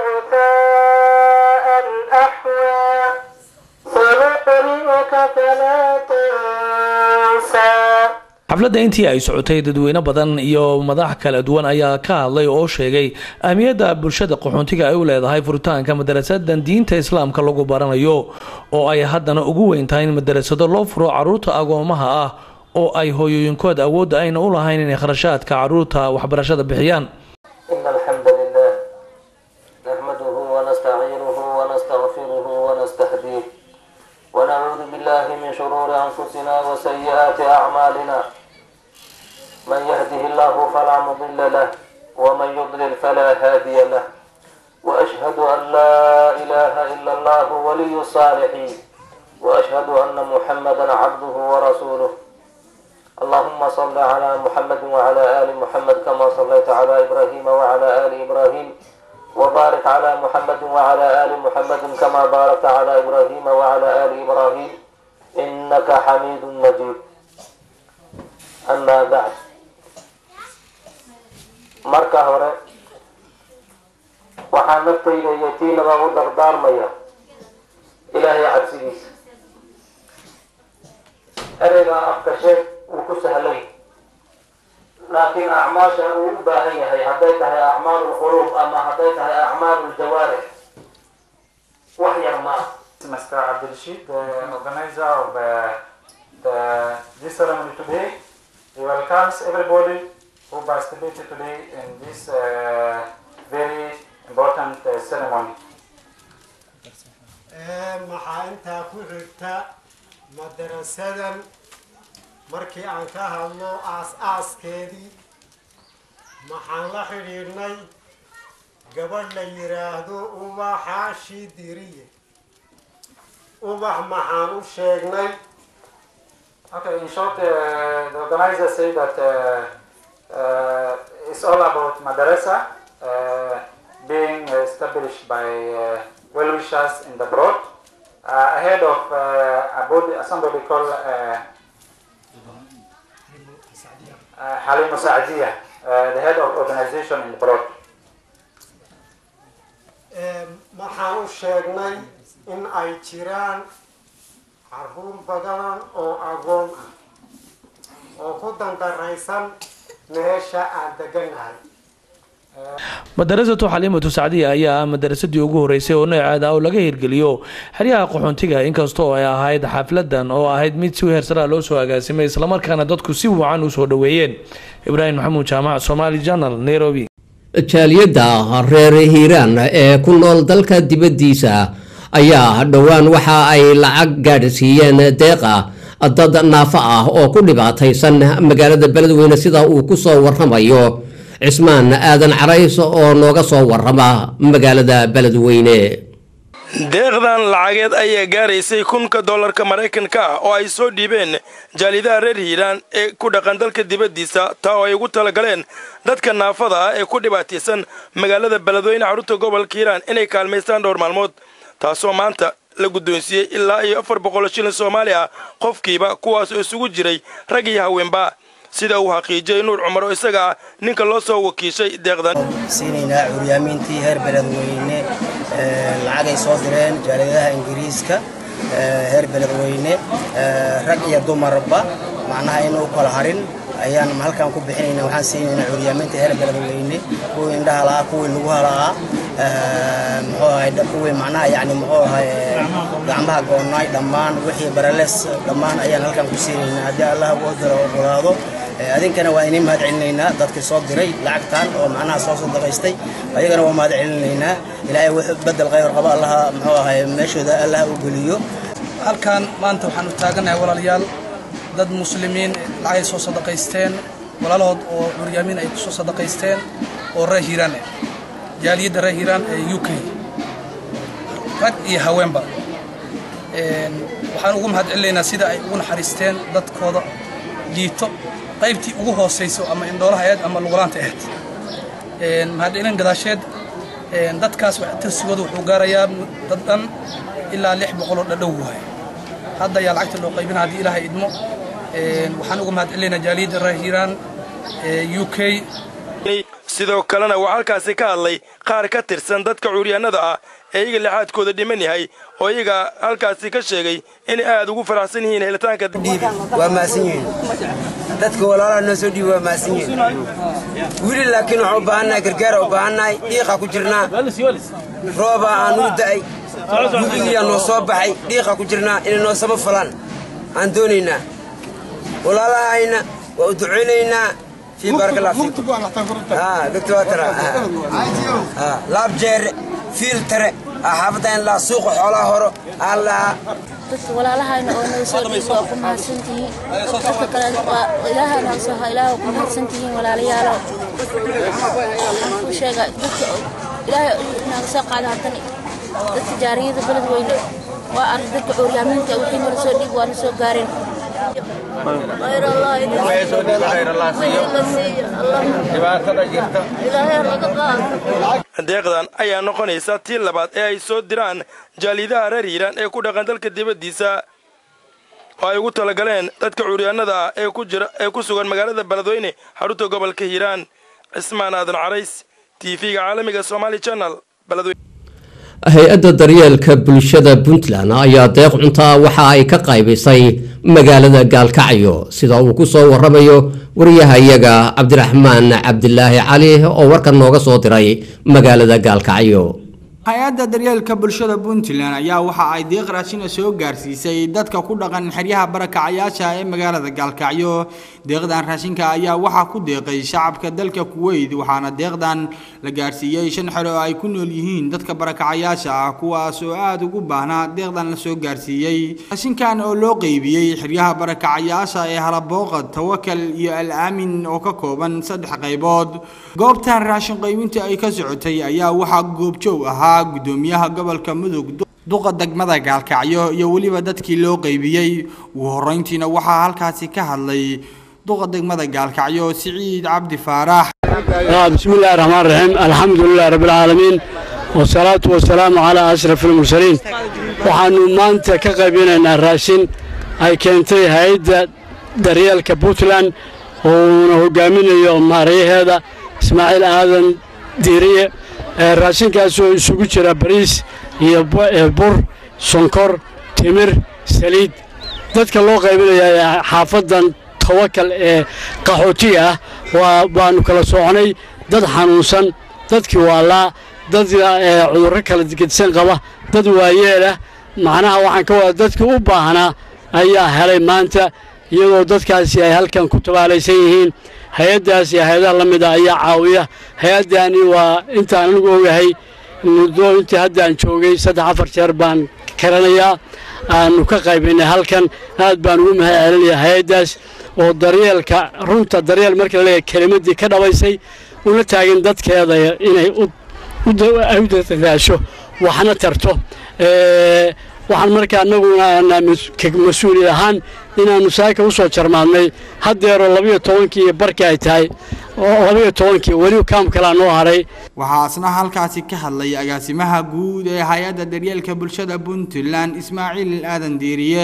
غثاء أحوى سنقرئك فلا تنسى xafladda intii ay socotay dadweyne badan iyo madax kala duwan ayaa ka hadlay oo sheegay ahmiyadda bulshada qaxoontiga ay u leedahay furitaanka madrasadan diinta islaamka lagu baranayo oo ay haddana ugu weyn tahay in madrasado loo furo caruurta agoomaha ah oo ay hooyooyinkood awoodda ayna u lahayn inay kharashaadka caruurta waxbarashada bixiyaan إن الحمد لله نحمده ونستعينه ونستغفره ونستهديه ونعوذ بالله من شرور أنفسنا وسيئات أعمالنا من يهده الله فلا مضل له ومن يضلل فلا هادي له وأشهد أن لا إله إلا الله ولي الصالحين وأشهد أن محمدا عبده ورسوله اللهم صل على محمد وعلى آل محمد كما صليت على إبراهيم وعلى آل إبراهيم وبارك على محمد وعلى آل محمد كما باركت على إبراهيم وعلى آل إبراهيم إنك حميد مجيد أما بعد مركة هوري waxaan naftayda iyo tiinaba u dardaarmaya ilaahay cabsigiisa ereyga afka sheeg wuu ku sahlay laakiin acmaasha uu u baahan yahay hadday tahay acmaal ulquluub ama hadday tahay acmaal uljawaarix wax yar ma ah Mister Abdelrashid, the organizer of uh, the, this ceremony today, he welcomes everybody who participated today in this uh, very important uh, ceremony. maxaa intaa ku xigta madarasadan markii aan ka hadlo aas-aaskeedii maxaan la xidhiidhnay gabadh la yidhaahdo ubaxa shidiriye ubax maxaan u sheegnay Okay, in short, uh, the organizers say that uh, uh, it's all about madrasa uh, being established by uh, well-wishers in the broad uh, ahead of uh, a body, somebody called uh, uh, Halim Saadia, uh, the head of organization in the broad. maxaan u sheegnay in ay jiraan caruur badan oo agoon ah oo ku dandaraysan meesha aan deganahay madarasatu xaliimatu sacdiya ayaa ah madarasadii ugu horeysay oo nooceeda oo laga hirgeliyo xeryaha qaxoontiga inkastoo ay ahayd xafladan oo ahayd mid si heersara loo soo agaasimay islamarkaana dadku si wacan u soo dhaweeyeen ibraahim maxamuud jaamac Somali Channel Nairobi jaaliyadda reer hiiraan ee ku nool dalka dibaddiisa ayaa dhowaan waxa ay lacag gaadhsiiyeen deeqa dad naafa ah oo ku dhibaataysan magaalada beledweyne sida uu ku soo warramayo cismaan aadan carays oo nooga soo warrama magaalada beledweyne deeqdan lacageed ayaa gaaraysay kunka dollarka maraykanka ah oo ay soo dhiibeen jaalidaha reer hiiraan ee ku dhaqan dalka dibaddiisa taa oo ay ugu talagaleen dadka naafada ah ee ku dhibaataysan magaalada beledweyne xarunta gobolka hiiraan inay kaalmaystaan dhowr maalmood taasoo maanta la guddoonsiiyey ilaa iyo afar boqol shilin soomaali ah qofkiiba kuwaas oo isugu jiray rag iyo haweenba sida uu xaqiijiyay nuur cumar oo isaga ah ninka loo soo wakiishay deeqdan siinaynaa curyaamintii heer beledweyne lacagay soo direen jaaliyadaha ingiriiska heer beledweyne rag iyo dumarba macnaha inuu kala harin ayaan halkaan ku bixinaynaa waxaan siinaynaa curyaamintii heer beledweyne kuwii indhaha la'aa kuwii lugaha la'aa muxuu ahay kuwii macnaha yacni muxuu ahay gacmaha goonnaay dhammaan wixii barales dhammaan ayaan halkaan ku siinaynaa haddii allah u ogolaado adinkana waa inay mahad celinaynaa dadkii soo diray lacagtan oo macnaha soo sadaqaystay ayagana waa mahad celinaynaa ilaahay wuxuu bedel khayr qaba allaha muxuu ahay meeshooda allaha u geliyo halkan maanta waxaan u taaganahay walaalayaal dad muslimiin lacag soo sadaqaysteen walaalood oo curyaamin ay ku soo sadaqaysteen oo reer Hiiraan ah jaaliyada reer Hiiraan ee U K rag iyo haweenba een waxaan ugu mahad celinaynaa sida ay ugu naxariisteen dadkooda jiito qaybtii ugu hooseyso ama indhoolaha aad ama luglaanta aad een mahad celin gadaasheed een dadkaas wax tirsigooda wuxuu gaarayaa dad dhan ilaa lix boqol oo dhadhow waay hadda yaa lacagta loo qaybin hadii ilaahay idmo een waxaan ugu mahad celinaynaa jaaliyada reer Hiiraan ee U K sidoo kalena waa halkaasi ka hadlay qaar ka tirsan dadka curyaanada ah ee iyaga lixaadkooda dhiman yahay oo iyaga halkaasi ka sheegay in aad ugu faraxsan yihiin helitaanka waa maasan yihiin dadka walaalaha noo soo dhiiba waa maasan yihiin wili laakiin waxaan u baahannahay gargaar u baahannahay dhiiqa ku jirnaa rooba aan u da'ay gudigiyaa noo soo baxay dhiiqa ku jirnaa inay noo sama falaan aan doonaynaa walaalahayna waa u ducaynaynaa في بارك الله فيك اه دكتور ترى اه لاب جير فلتر حافظين لا سوق xoolaha horo alla dadka walaalahayna oo noo soo dhigo ku mahadsantihiin dadka kale waa ilaahana soo haylaha ku mahadsantihiin walaalayaal ku sheega dadka ilaahay inaan soo qaado hadani dadka jaariyada balad weyne waa ardayda curyaaminta wixii noo soo dhigo waan soo gaarin غير الله غير الله deeqdan ayaa noqonaysa tii labaad ee ay soo diraan jaalidaha reer Hiiraan ee ku dhaqan dalka dibadiisa oo ay ugu talagaleen dadka curyaanada ah ee ku jira ee ku sugan magaalada Beledweyne xarunta gobolka Hiiraan Ismaan Aadan Carays T V-ga caalamiga Somali Channel Beledweyne hay-adda daryeelka bulshada Puntland ayaa deeq cuntaa waxa ay ka qaybisay magaalada Gaalkacyo sida uu ku soo waramayo wariyahayaga Cabdiraxmaan Cabdilaahi Cali oo warkan nooga soo diray magaalada Gaalkacyo hay-adda daryeelka bulshada Puntland ayaa waxa ay deeq raashin soo gaarsiisay dadka ku dhaqan xeryaha barakacayaasha ee magaalada Gaalkacyo deeqdan raashinka ayaa waxa ku deeqay shacabka dalka Kuwait waxaana deeqdan la gaarsiiyay shan xero ay ku nool yihiin dadka barakacayaasha ah kuwaas oo aad ugu baahnaa deeqdan la soo gaarsiiyay raashinkan oo loo qaybiyay xeryaha barakacayaasha ee Halabooqad Tawakkal iyo Al-Aamin oo ka kooban saddex qaybood goobtan raashin qaybinta ay ka socotay ayaa waxa goobjoog ahaa gudoomiyaha gobolka Mudug duqa degmada Gaalkacyo iyo waliba dadkii loo qaybiyay ugu horeyntiina waxa halkaasi ka hadlay duqa degmada Gaalkacyo Siciid Cabdi Faarax bismillaahir rahmaanir rahiim alxamdulillaah rabbil caalamiin wasalaatu wasalaamu calaa ashrafil mursaliin waxaanu maanta ka qaybinaynaa raashin ay keentay hay'adda daryeelka Puntland oo hogaaminayo maarayaheeda Ismaaciil Aadan Diiriye raashinkaas oo isugu jira bariis iyo bur sonkor timir saliid dadka loo qaybinayaa xaafadan Tawakkal ee qaxootiga ah waa baanu kala soconay dad xanuunsan dadkii waalaa dad cudurro kala gedsan qaba dad waayeel ah macnaha waxaan ka wada dadka u baahnaa ayaa helay maanta iyadoo dadkaasi ay halkan ku tabaalaysan yihiin hay'adaas iyo hay'adaha la mid ah ayaa caawiya hay'adani waa intaan anigu ogahay muddo intii hadda aan joogay saddex afar jeer baan karanayaa aanu ka qaybinay halkan aad baan ugu mahad celinayaa hay'adaas oo daryeelka runta daryeel marka la leeyahay kelimadii ka dhabaysay una taagan dadkeeda inay u u dadaasho waxna tarto ee waxaan markaa anaguna mas-uul ahaan inaanu saaka u soo jarmaadnay haddeero labiyo tobankii barkii ay tahay oo labiyo tobankii weli kaam kala noo haray waxaa asna halkaasi ka hadlay agaasimaha guud ee hay'adda daryeelka bulshada Puntland Ismaaciil Aadan Diiriye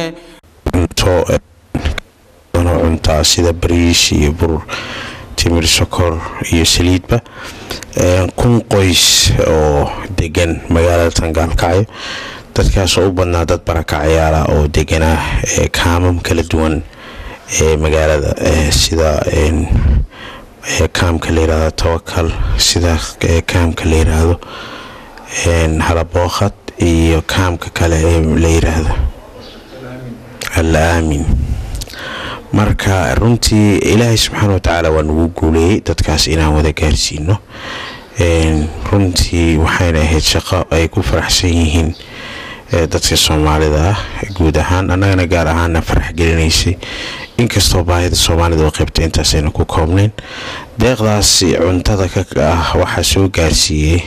cuntaa sida bariis iyo bur timir sokor iyo saliidba kun qoys oo degan magaalada Gaalkacyo dadkaas oo u badnaa dad barakacayaal ah oo deganaa kaamam kala duwan ee magaalada sida kaamka la yiraahdo Tawakkal sida kaamka la yiraahdo Halabooqad iyo kaamka kale ee la yiraahdo Al-Aamin marka runtii ilaahay subxaana watacaala waa nagu guuleeyey dadkaas inaan wada gaarsiino runtii waxayna ahayd shaqo ay ku faraxsan yihiin dadka Soomaalida ah guud ahaan annagana gaar ahaan farax gelinaysay inkastoo baahida Soomaalida oo qaybta intaas ayna ku koobnayn deeqdaas cuntada ka ah waxa soo gaarsiiyay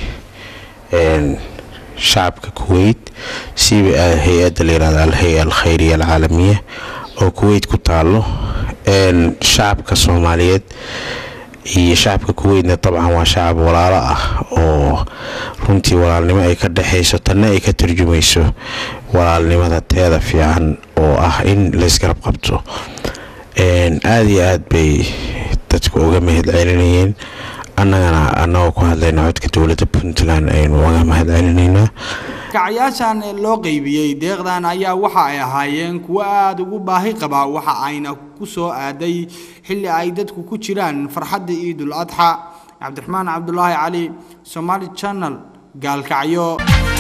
shacabka Kuwait si hay'adda la yiraahdo al-hay'a al-khayriyya al-caalamiyya oo Kuwait ku taalo shacabka Soomaaliyeed iyo shacabka Kuwaitna طبعا waa shacab walaalo ah oo runtii walaalnimo ay ka dhaxayso tan ay ka tarjumayso walaalnimada teeda fiican oo ah in la isgarab qabto een aad iyo aad bay dadku uga mahadcelinayeen annagana annagoo ku hadlayna codka dowladda Puntland aynu uga mahadcelinaynaa kacyaashan loo qaybiyay deeqdan ayaa waxa ay ahaayeen kuwa aad ugu baahi qaba waxa ayna ku soo aaday xilli ay dadku ku jiraan farxadda Eidul Adha Cabdiraxmaan Cabdullaahi Cali Somali Channel gaalkacyo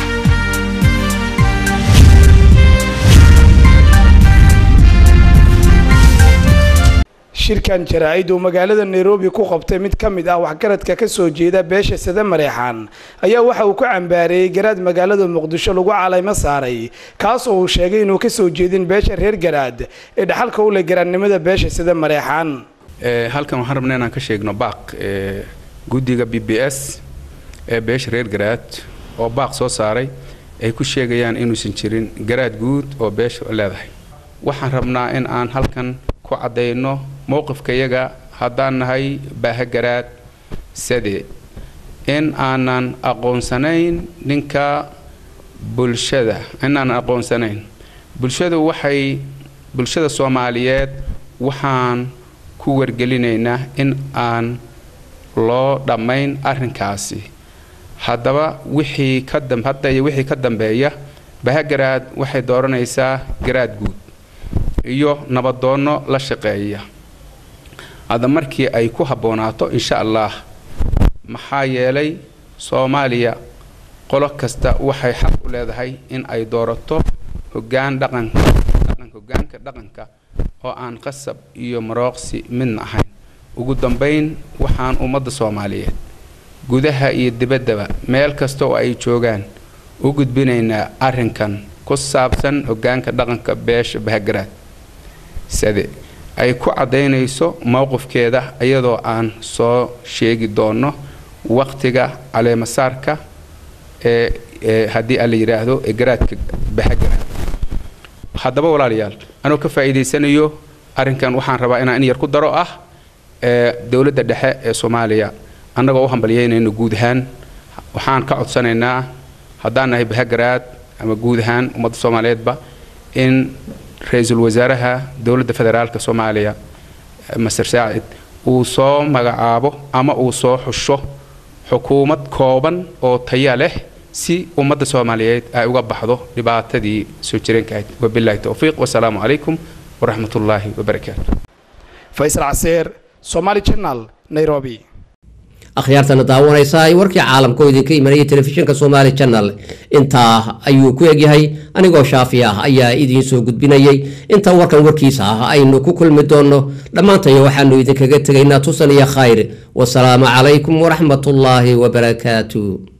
shirkan jaraa'id oo magaalada Nairobi ku qabtay mid kamid ah waxgaradka ka soo jeeda beesha sida Mareexaan ayaa waxa uu ku cambaareeyay garaad magaalada Muqdisho lagu calaamad saaray kaas oo uu sheegay inuu ka soo jeedin beesha reer garaad ee dhaxalka u leh garaadnimada beesha sida Mareexaan ee halkan waxaan rabnaa inaan ka sheegno baaq ee guddiga B B S ee beesha reer garaad oo baaq soo saaray ay ku sheegayaan inuusan jirin garaad guud oo beesha leedahay waxaan rabnaa in aan halkan ku cadeyno موقف كيجا هدان هاي بهجرات سدي إن أنا أقون سنين نكا بلشدة إن أنا أقون سنين بلشدة وحي بلشدة الصوماليات وحان كور جلينا إن أن لا دمين أرنكاسي هذا وحي كدم حتى وحي كدم بيا بهجرات وحي دورنا يسا جراد جود iyo nabadoono la shaqeeya hada markii ay ku haboonaato insha Allah maxaa yeelay Soomaaliya qolo kasta waxay xaq u leedahay in ay doorato hoggaan dhaqan dhaqan hoggaanka dhaqanka oo aan qasab iyo marooqsi midna ahayn ugu dambeyn waxaan ummadda Soomaaliyeed gudaha iyo dibaddaba meel kasta oo ay joogaan u gudbinaynaa arrinkan ku saabsan hoggaanka dhaqanka beesha bahagaraad sida ay ku cadeynayso mowqifkeeda iyadoo aan soo sheegi doono waqtiga caleemasaarka ee hadii aan la yiraahdo ee garaadka bahagaraad haddaba walaalayaal anoo ka faa'iideysanayo arrinkan waxaan rabaa inaan in yar ku daro ah ee dawladda dhexe ee Soomaaliya annagoo u hambalyeynayno guud ahaan waxaan ka codsanaynaa haddaan nahay bahagaraad ama guud ahaan ummadda Soomaaliyeedba in ra'iisul wasaaraha dawladda federaalka Soomaaliya Masar Saacid uu soo magacaabo ama uu soo xusho xukuumad kooban oo tayo leh si ummadda Soomaaliyeed ay uga baxdo dhibaatadii soo jireenka wabillahi tawfiiq wassalaamu calaykum waraxmatullaahi wabarakaatuh Faisal Caseer Somali Channel Nairobi akhyaartana daawanaysa warkii caalamka oo idinka imanaya telefishinka Somali Channel inta ayuu ku egyahay anigoo Shaafi ah ayaa idin soo gudbinayay inta warkan warkiisa ah aynu ku kulmi doono dhamaantayo waxaanu idinkaga tagaynaa tusan iyo khayr wassalaamu calaykum waraxmatullaahi wabarakaatuh